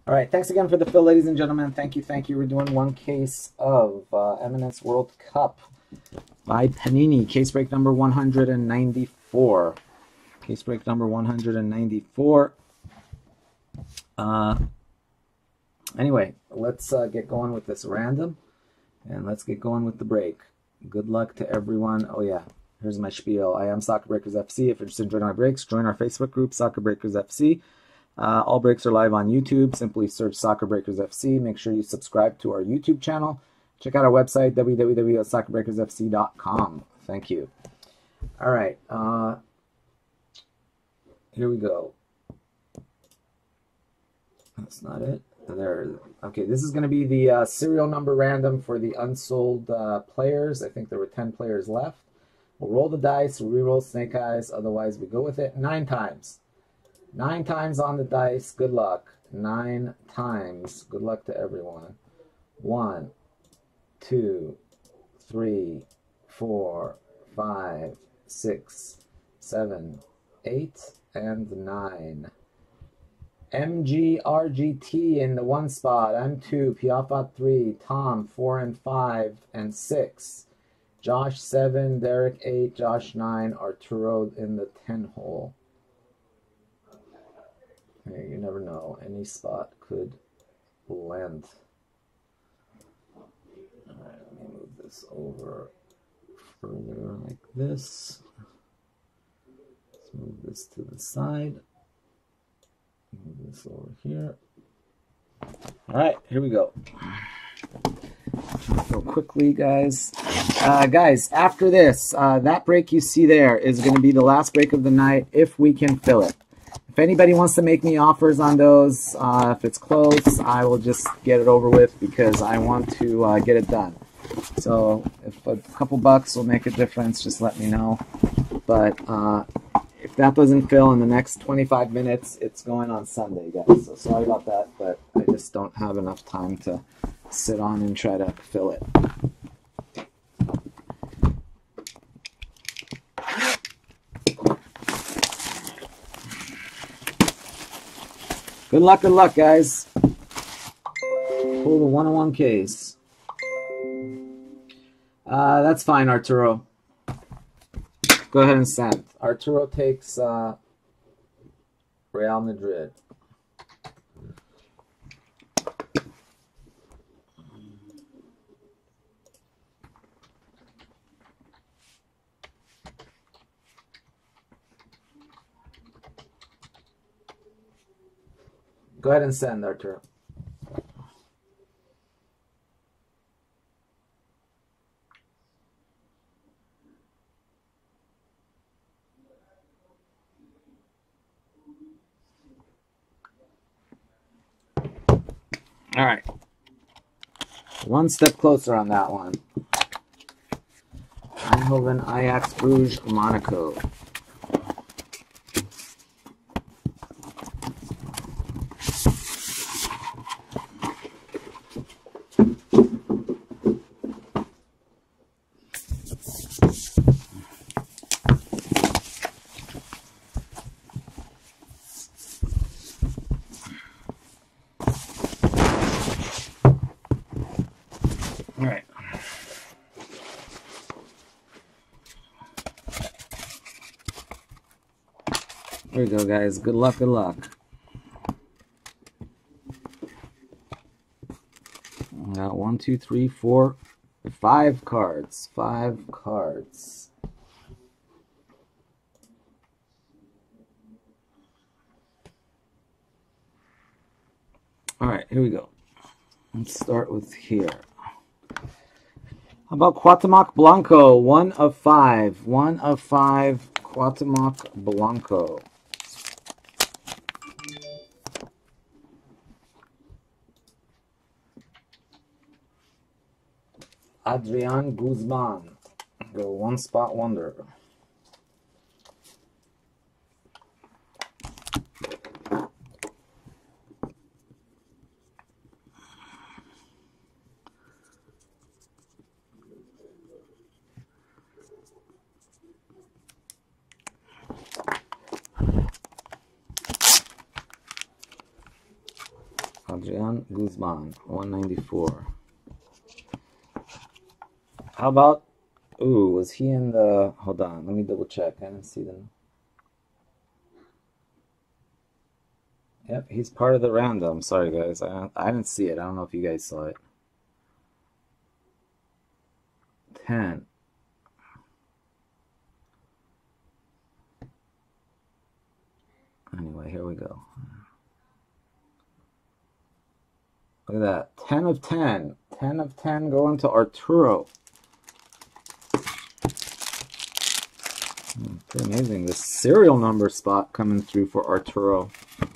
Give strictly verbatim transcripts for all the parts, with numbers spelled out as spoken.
All right, thanks again for the fill, ladies and gentlemen. Thank you, thank you. We're doing one case of uh, Eminence World Cup by Panini. Case break number one hundred ninety-four. Case break number one hundred ninety-four. Uh, anyway, let's uh, get going with this random, and let's get going with the break. Good luck to everyone. Oh yeah, here's my spiel. I am Soccer Breakers F C. If you're interested in joining our breaks, join our Facebook group, Soccer Breakers F C. Uh, all breaks are live on YouTube. Simply search Soccer Breakers F C. Make sure you subscribe to our YouTube channel. Check out our website, w w w dot soccer breakers f c dot com. Thank you. All right. Uh, here we go. That's not it. There. Okay, this is going to be the uh, serial number random for the unsold uh, players. I think there were ten players left. We'll roll the dice, re-roll snake eyes. Otherwise, we go with it nine times. Nine times on the dice. Good luck. Nine times. Good luck to everyone. One, two, three, four, five, six, seven, eight, and nine. M G R G T in the one spot. M two, Piafat three, Tom four and five and six. Josh seven, Derek eight, Josh nine, Arturo in the ten hole. You never know. Any spot could land. Alright, let me move this over further like this. Let's move this to the side. Move this over here. Alright, here we go. Go quickly, guys. Uh, guys, after this, uh, that break you see there is going to be the last break of the night if we can fill it. If anybody wants to make me offers on those, uh, if it's close, I will just get it over with because I want to uh, get it done. So if a couple bucks will make a difference, just let me know. But uh, if that doesn't fill in the next twenty-five minutes, it's going on Sunday, guys. So sorry about that, but I just don't have enough time to sit on and try to fill it. Good luck, good luck, guys. Pull the one oh one case. Uh, that's fine, Arturo. Go ahead and send. Arturo takes uh, Real Madrid. Go ahead and send, Arturo. All right. One step closer on that one. Eindhoven, Ajax, Bruges, Monaco. All right. There we go, guys. Good luck, good luck. I got one, two, three, four, five cards. Five cards. All right, here we go. Let's start with here. How about Cuauhtemoc Blanco? One of five. One of five. Cuauhtemoc Blanco. Adrian Guzman. Go one spot wonder. Adrian Guzman, one ninety-four. How about, ooh, was he in the, hold on, let me double check. I didn't see them. Yep, he's part of the random. Sorry, guys. I, I didn't see it. I don't know if you guys saw it. ten. Anyway, here we go. Look at that. ten of ten. ten of ten going to Arturo. Pretty amazing. The serial number spot coming through for Arturo.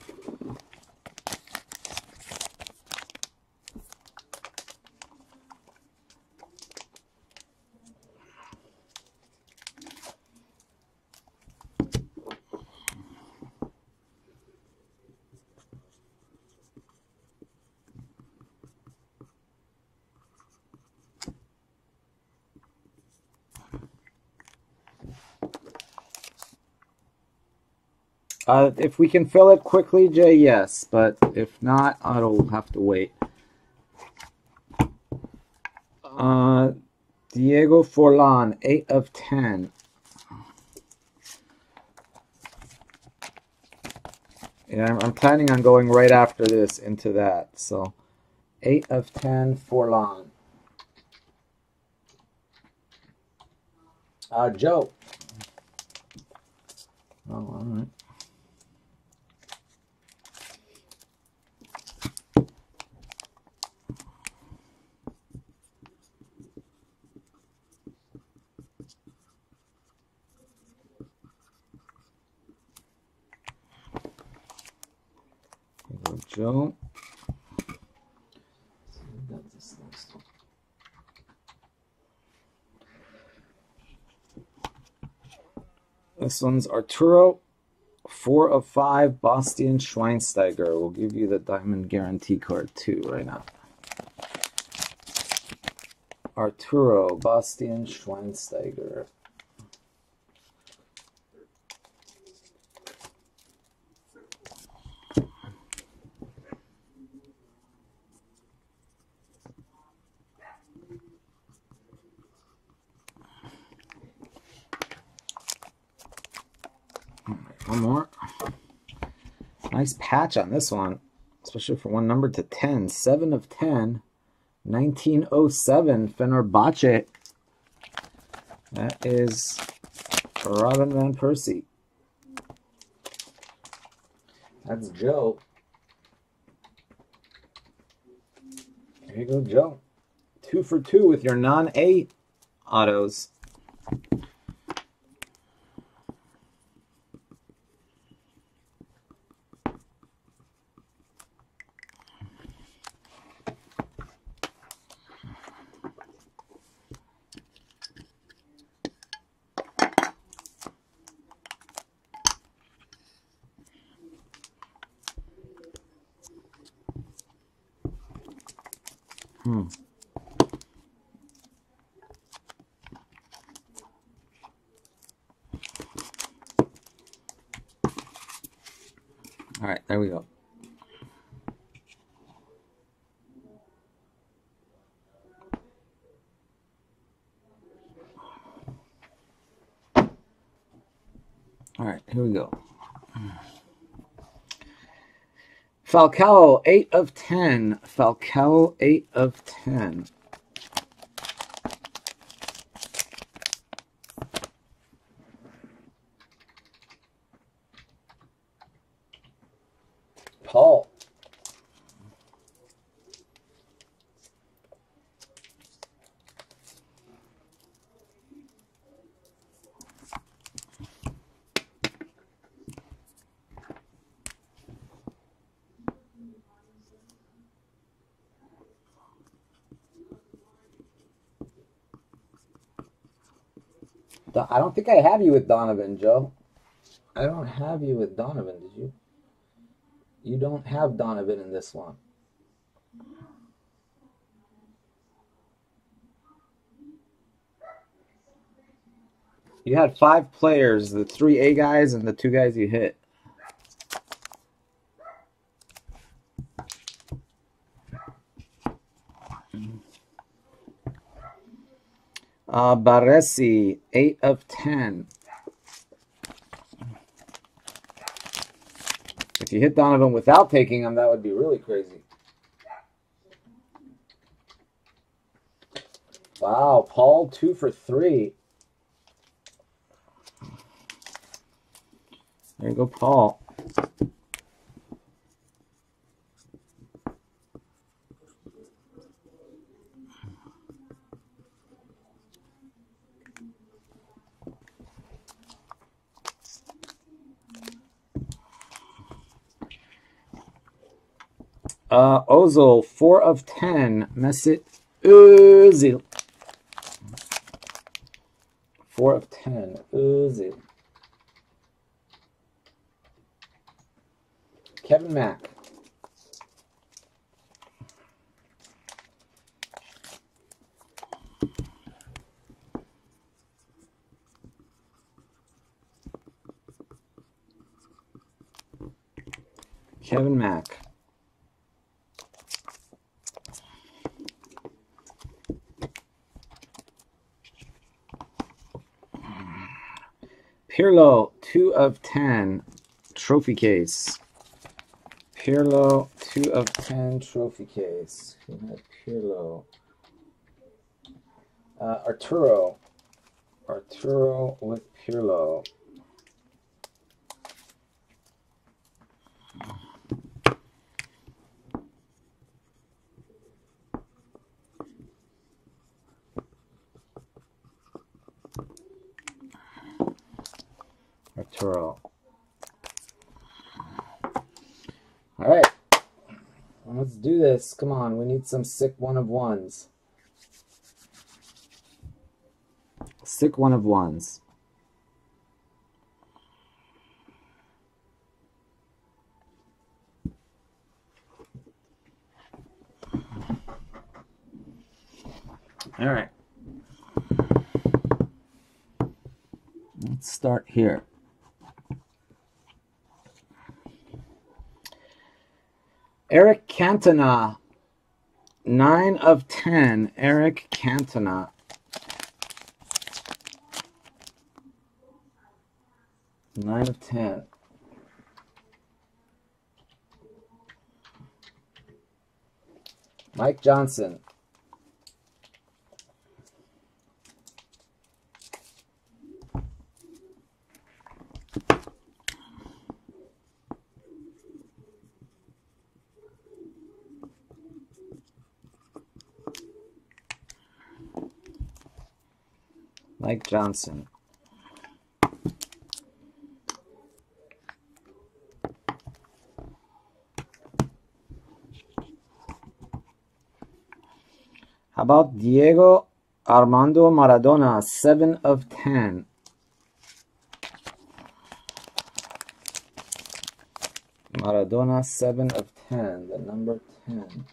Uh, if we can fill it quickly, Jay, yes. But if not, I'll have to wait. Uh, Diego Forlan, eight of ten. Yeah, I'm, I'm planning on going right after this into that. So, eight of ten, Forlan. Uh, Joe. Oh, all right. Joe. This one's Arturo. Four of five, Bastian Schweinsteiger. We'll give you the diamond guarantee card too right now. Arturo, Bastian Schweinsteiger. One more. Nice patch on this one, especially for one number to ten. seven of ten. nineteen oh seven, Fenerbahce. That is Robin Van Persie. That's Joe. There you go, Joe. Two for two with your non-A autos. Hmm. All right, there we go. All right, here we go. Falcao, eight of ten. Falcao, eight of ten. Paul. I don't think I have you with Donovan, Joe. I don't have you with Donovan, did you? You don't have Donovan in this one. You had five players, the three A guys and the two guys you hit. Uh, Baresi, eight of ten. If you hit Donovan without taking him, that would be really crazy. Wow, Paul, two for three. There you go, Paul. Uh, Ozil, four of ten. Mesut Özil. four of ten. Özil. Kevin Mack. Kevin Mack. Pirlo, two of ten, trophy case. Pirlo, two of ten, trophy case. Who had Pirlo? Uh, Arturo. Arturo with Pirlo. Arturo. All right, let's do this. Come on, we need some sick one of ones. Sick one of ones. All right. Let's start here. Eric Cantona, nine of ten. Eric Cantona. nine of ten. Mike Johnson. Mike Johnson. How about Diego Armando Maradona, seven of ten. Maradona, seven of ten, the number ten.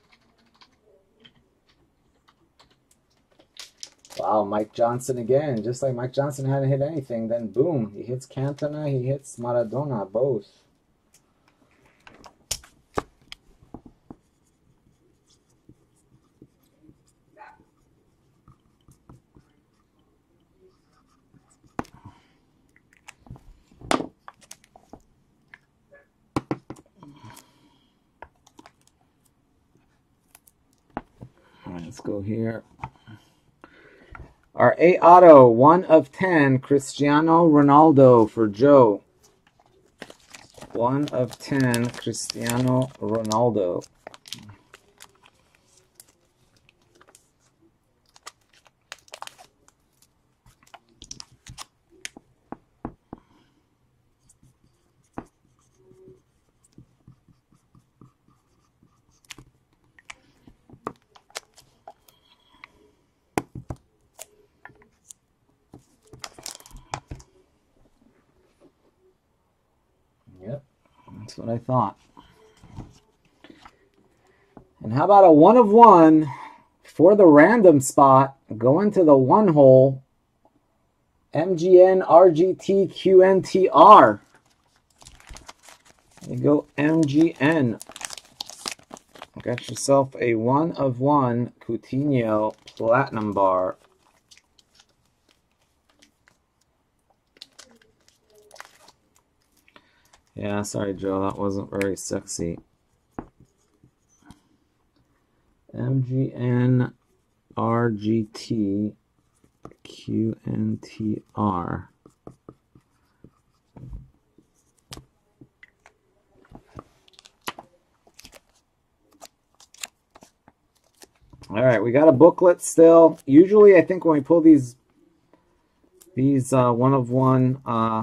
Wow, Mike Johnson again. Just like Mike Johnson hadn't hit anything, then boom, he hits Cantona, he hits Maradona, both. All right, let's go here. Our A auto, one of ten, Cristiano Ronaldo for Joe. one of ten, Cristiano Ronaldo. Yep, that's what I thought. And how about a one of one for the random spot? Go into the one hole. M G N R G T Q N T R. There you go, M G N. Got yourself a one of one Coutinho Platinum Bar. Yeah, sorry, Joe, that wasn't very sexy. M G N R G T Q N T R. All right, we got a booklet still. Usually, I think when we pull these these uh, one of one uh,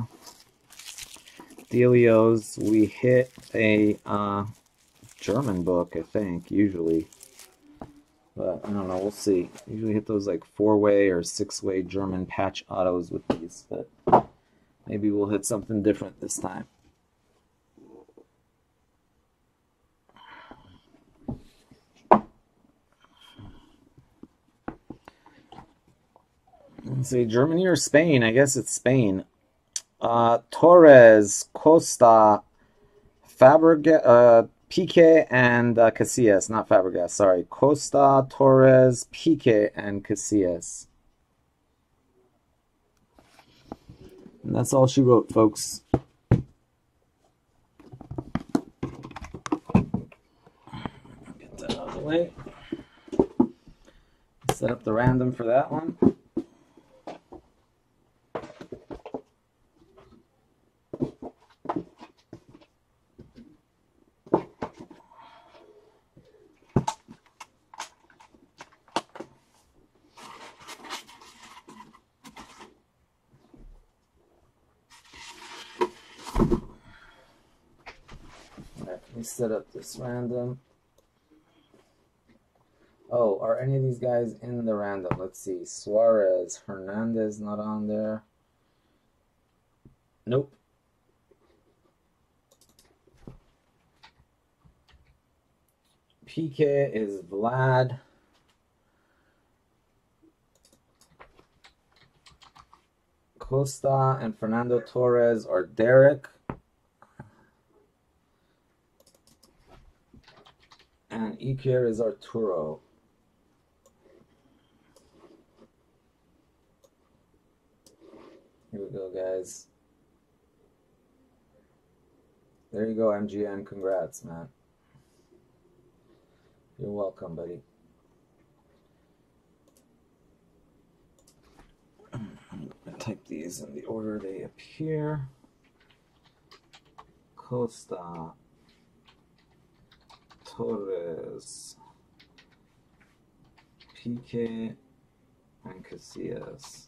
dealios, we hit a uh, German book, I think, usually. But I don't know, we'll see. Usually hit those like four-way or six-way German patch autos with these, but maybe we'll hit something different this time. Let's see, Germany or Spain? I guess it's Spain. Uh, Torres, Costa, Fabregas, uh, Piqué, and uh, Casillas. Not Fabregas, sorry. Costa, Torres, Piqué, and Casillas. And that's all she wrote, folks. Get that out of the way. Set up the random for that one. Let me set up this random. Oh, are any of these guys in the random? Let's see. Suarez, Hernandez not on there. Nope. P K is Vlad. Costa and Fernando Torres are Derek. And Iker is Arturo. Here we go, guys. There you go, M G N. Congrats, man. You're welcome, buddy. I'm going to type these in the order they appear. Costa, Torres, Piqué, and Casillas.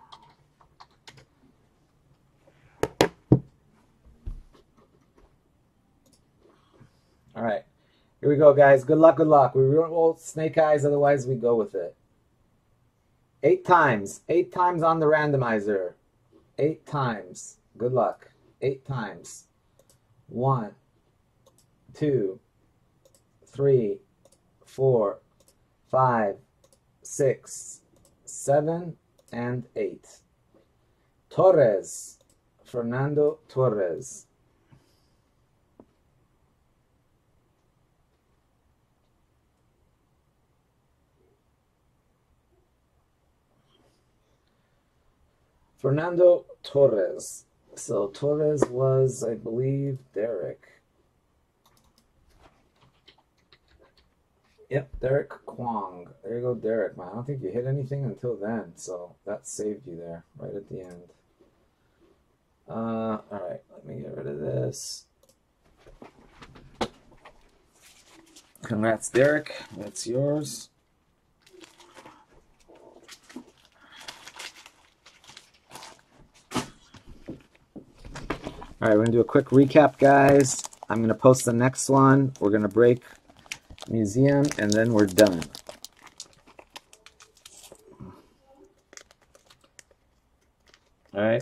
All right, here we go, guys. Good luck, good luck. We roll snake eyes, otherwise we go with it. Eight times. Eight times on the randomizer. Eight times. Good luck. Eight times. One, two, three, four, five, six, seven, and eight. Torres. Fernando Torres. Fernando Torres. So Torres was, I believe, Derek. Yep, Derek Kwong. There you go, Derek, man. I don't think you hit anything until then, so that saved you there, right at the end. Uh, all right, let me get rid of this. Congrats, Derek. That's yours. All right, we're going to do a quick recap, guys. I'm going to post the next one. We're going to break museum, and then we're done. All right.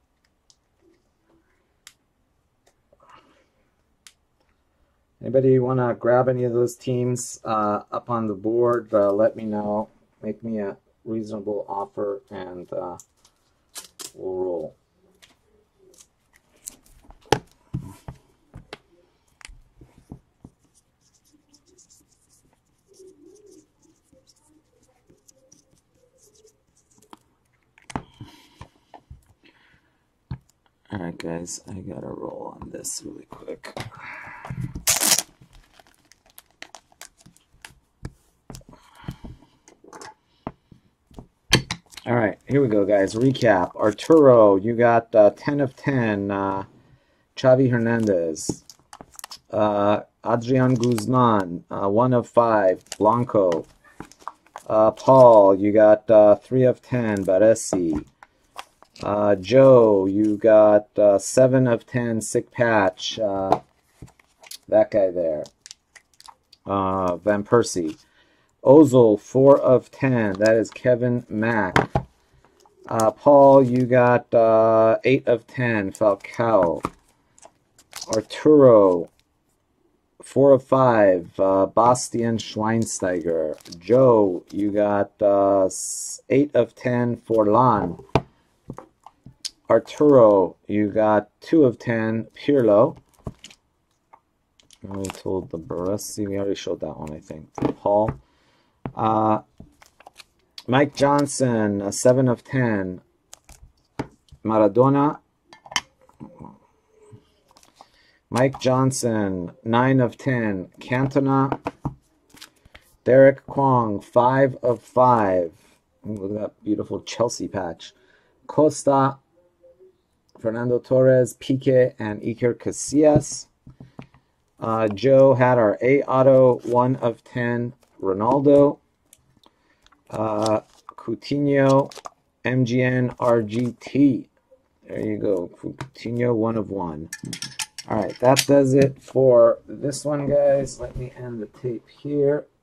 Anybody want to grab any of those teams uh, up on the board, uh, let me know. Make me a reasonable offer, and uh, we'll roll. All right, guys, I gotta roll on this really quick. All right, here we go, guys. Recap. Arturo, you got uh, ten of ten. Uh, Xavi Hernandez. Uh, Adrian Guzman, uh, one of five. Blanco. Uh, Paul, you got uh, three of ten. Baresi. Uh, Joe, you got uh, seven of ten. Sick Patch. Uh, that guy there. Uh, Van Persie. Ozil, four of ten. That is Kevin Mack. Uh, Paul, you got uh, eight of ten. Falcao. Arturo, four of five. Uh, Bastian Schweinsteiger. Joe, you got uh, eight of ten. Forlan. Arturo, you got two of ten. Pirlo. We told the Baresi. We already showed that one, I think. Paul. Uh, Mike Johnson, a seven of ten. Maradona. Mike Johnson, nine of ten. Cantona. Derek Kwong, five of five. Look at that beautiful Chelsea patch. Costa. Fernando Torres, Pique, and Iker Casillas. Uh, Joe had our A auto, one of ten. Ronaldo. Uh, Coutinho, M G N R G T. There you go. Coutinho, one of one. All right, that does it for this one, guys. Let me end the tape here.